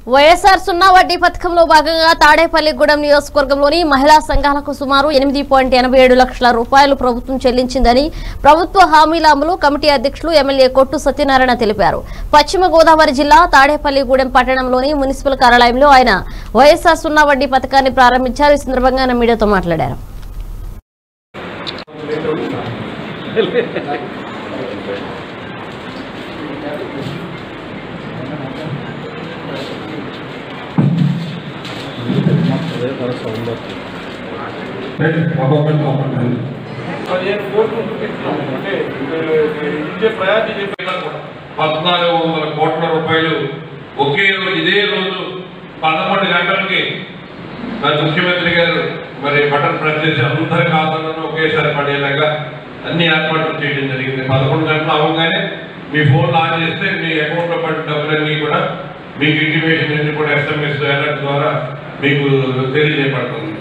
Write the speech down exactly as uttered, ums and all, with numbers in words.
వైఎస్ఆర్ సున్నా వడ్డీ పథకంలో భాగంగా తాడేపల్లిగూడెం నియోజకవర్గంలోని మహిళా సంఘాలకు సుమారు ఎనిమిది పాయింట్ ఎనభై ఏడు లక్షల రూపాయలు ప్రభుత్వం చెల్లించిందని ప్రభుత్వ హామీల అమలు కమిటీ అధ్యక్షులు ఎమ్మెల్యే కొట్టు సత్యనారాయణ తెలిపారు. పశ్చిమ గోదావరి జిల్లా తాడేపల్లిగూడెం పట్టణంలోని మున్సిపల్ కార్యాలయంలో ఆయన వైఎస్ఆర్ సున్నా వడ్డీ పథకాన్ని ప్రారంభించారు. ఈ సందర్భంగా ఆయన మీడియాతో మాట్లాడారు. పద్నాలుగు వందల కోట్ల రూపాయలు ఒకే రోజు ఇదే రోజు పదకొండు గంటలకి మరి ముఖ్యమంత్రి గారు మరి బటన్ ప్రెస్ చేసి అందరి ఖాతాలను ఒకేసారి పడేలాగా అన్ని ఏర్పాట్లు చేయడం జరిగింది. పదకొండు గంటలు అవ్వగానే మీ ఫోన్ ఆన్ చేస్తే మీ అకౌంట్లో పడిన డబ్బులన్నీ కూడా మీకు ఇంటిమేషన్ అన్ని కూడా ఎస్ఎంఎస్ అలర్ట్ ద్వారా మీకు తెలియజేయబడుతుంది.